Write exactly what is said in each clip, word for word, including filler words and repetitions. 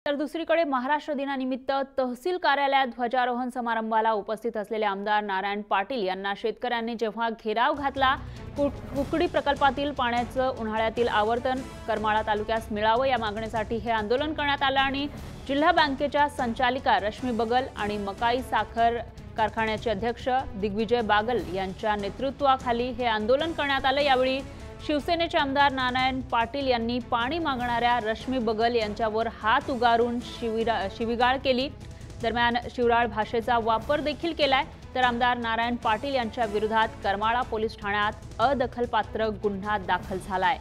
तर दुसरीकडे महाराष्ट्र दिनानिमित्त तहसील कार्यालयात ध्वजारोहण समारंभाला उपस्थित असलेले आमदार नारायण पाटील यांना शेतकऱ्यांनी जेव्हा घेराव घातला, कुकडी प्रकल्पातील पाण्याचं उन्हाळ्यातील आवर्तन करमाळा तालुक्यास मिळावं या मागणीसाठी हे आंदोलन करण्यात आलं आणि जिल्हा बँकेच्या संचालिका रश्मी बगल आणि मकाई साखर कारखान्याचे अध्यक्ष दिग्विजय बागल यांच्या नेतृत्वाखाली हे आंदोलन करण्यात आलं। यावेळी शिवसेनेचे आमदार नारायण पाटील यांनी पाणी मागणाऱ्या रश्मी बगल यांच्यावर हात उगारून शिवीगाळ केली। दरम्यान शिवराळ भाषेचा वापर देखील केलाय। तर आमदार नारायण पाटील यांच्या विरोधात करमाळा पोलीस ठाण्यात अदखलपात्र गुन्हा दाखल झालाय।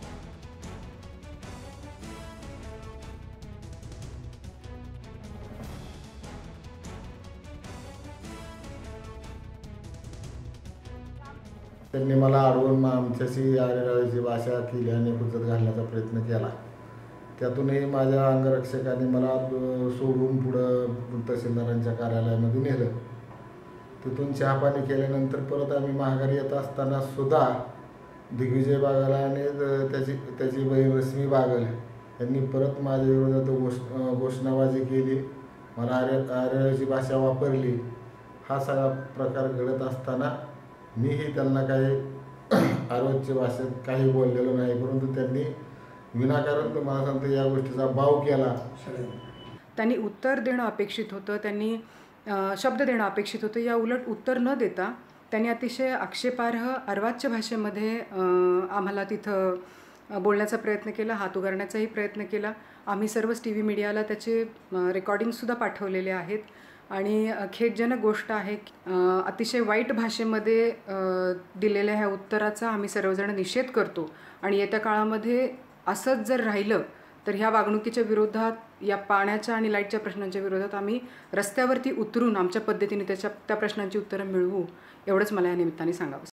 त्यांनी मला अडवून आमच्याशी आरेरावीची भाषा केली आणि हुज्जत घालण्याचा प्रयत्न केला। त्यातूनही माझ्या अंगरक्षकांनी मला सोडून पुढं तहसीलदारांच्या कार्यालयामध्ये नेलं। तिथून चहापाणी केल्यानंतर परत आम्ही माघारी येत असताना सुद्धा दिग्विजय बागल आणि त्याची त्याची बहीण रश्मी बागल यांनी परत माझ्या विरोधात घोष घोषणाबाजी केली, मला आरे आरेरावीची भाषा वापरली। हा सगळा प्रकार घडत असताना मीही त्यांना काही आरोग्य भाषेत काही बोललेलो नाही, परंतु त्यांनी विनाकारण तुम्हाला सांगतो या गोष्टीचा बाव केला। त्यांनी उत्तर देणं अपेक्षित होतं, त्यांनी शब्द देणं अपेक्षित होतं। या उलट उत्तर न देता त्यांनी अतिशय आक्षेपार्ह अर्वाच्य भाषेमध्ये आम्हाला तिथं बोलण्याचा प्रयत्न केला, हात उगारण्याचाही प्रयत्न केला। आम्ही सर्वच टी व्ही मीडियाला त्याचे रेकॉर्डिंगसुद्धा पाठवलेले आहेत आणि खेदजनक गोष्ट आहे, अतिशय वाईट भाषेमध्ये दिलेल्या ह्या उत्तराचा आम्ही सर्वजण निषेध करतो आणि येत्या काळामध्ये असंच जर राहिलं तर ह्या वागणुकीच्या विरोधात, या पाण्याच्या आणि लाईटच्या प्रश्नांच्या विरोधात आम्ही रस्त्यावरती उतरून आमच्या पद्धतीने त्याच्या त्या प्रश्नांची उत्तरं मिळवू, एवढंच मला या निमित्ताने सांगावं।